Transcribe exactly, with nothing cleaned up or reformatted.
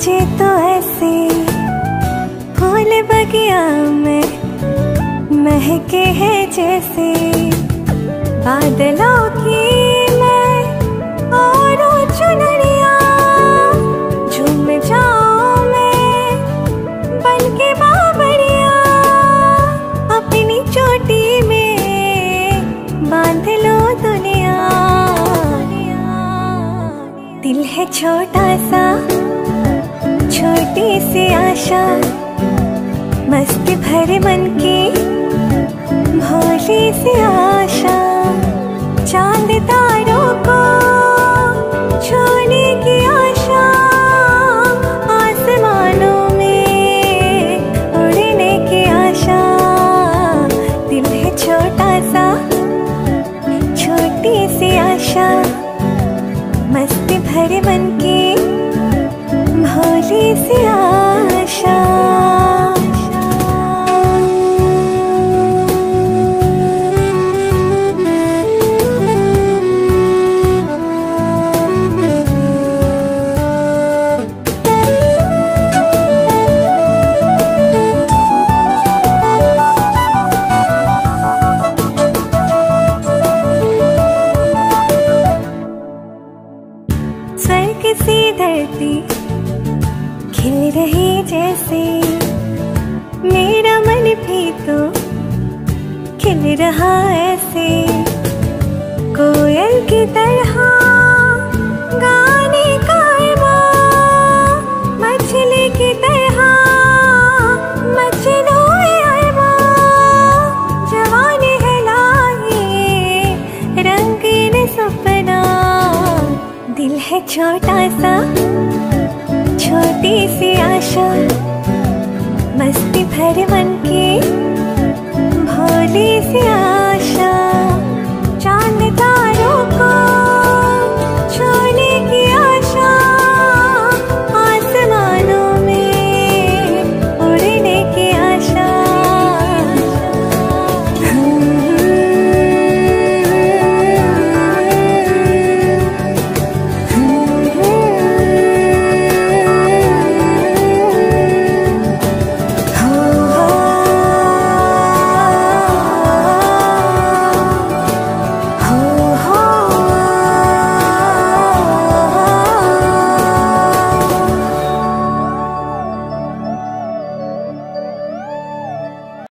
नाचे तो ऐसे फूल बगिया में महके हैं जैसे बादलों की मैं और चुनरिया। झूम जाऊं मैं बन के बाबरिया, अपनी चोटी में बांध लो दुनिया। दिल है छोटा सा, छोटी सी आशा, मस्ती भरे मन की भोली सी आशा। चांद तारों को छूने की आशा, आसमानों में उड़ने की आशा। दिल है छोटा सा, छोटी सी आशा, मस्ती भरे मन की भोली सी आशा। स्वर्ग सी धरती खिल रही जैसे, मेरा मन भी तो खिल रहा ऐसे। कोयल की तरह गाने का अरमान, मछली की तरह मचलो अरमान। जवानी है लाए रंगीन सपना, दिल है छोटा सा, छोटी सी आशा, मस्ती भरे मन की भोली सी